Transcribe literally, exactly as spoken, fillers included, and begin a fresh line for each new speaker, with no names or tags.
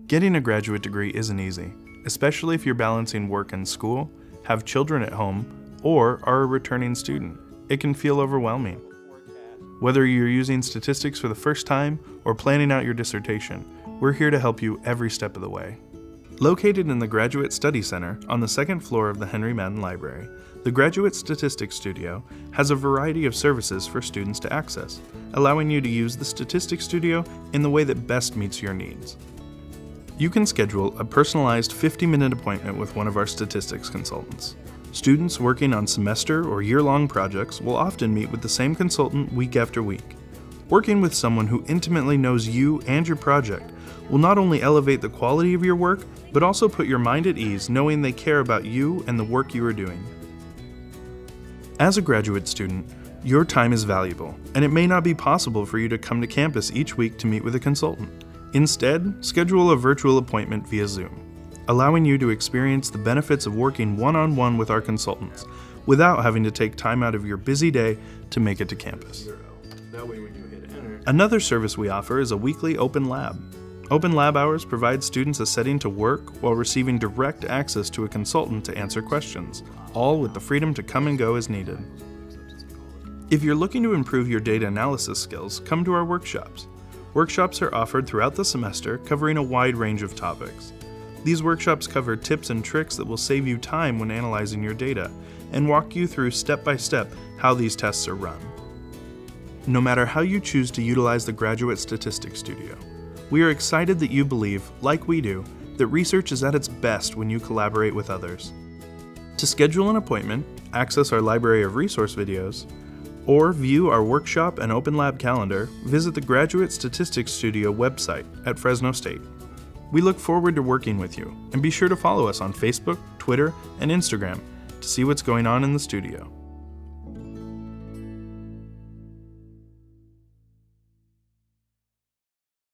Getting a graduate degree isn't easy, especially if you're balancing work and school, have children at home, or are a returning student. It can feel overwhelming. Whether you're using statistics for the first time or planning out your dissertation, we're here to help you every step of the way. Located in the Graduate Study Center on the second floor of the Henry Madden Library, the Graduate Statistics Studio has a variety of services for students to access, allowing you to use the Statistics Studio in the way that best meets your needs. You can schedule a personalized fifty minute appointment with one of our statistics consultants. Students working on semester or year-long projects will often meet with the same consultant week after week. Working with someone who intimately knows you and your project will not only elevate the quality of your work, but also put your mind at ease knowing they care about you and the work you are doing. As a graduate student, your time is valuable, and it may not be possible for you to come to campus each week to meet with a consultant. Instead, schedule a virtual appointment via Zoom, allowing you to experience the benefits of working one-on-one with our consultants without having to take time out of your busy day to make it to campus. Another service we offer is a weekly open lab. Open lab hours provide students a setting to work while receiving direct access to a consultant to answer questions, all with the freedom to come and go as needed. If you're looking to improve your data analysis skills, come to our workshops. Workshops are offered throughout the semester, covering a wide range of topics. These workshops cover tips and tricks that will save you time when analyzing your data, and walk you through step by step how these tests are run. No matter how you choose to utilize the Graduate Statistics Studio, we are excited that you believe, like we do, that research is at its best when you collaborate with others. To schedule an appointment, access our library of resource videos, or view our workshop and open lab calendar, visit the Graduate Statistics Studio website at Fresno State. We look forward to working with you, and be sure to follow us on Facebook, Twitter, and Instagram to see what's going on in the studio.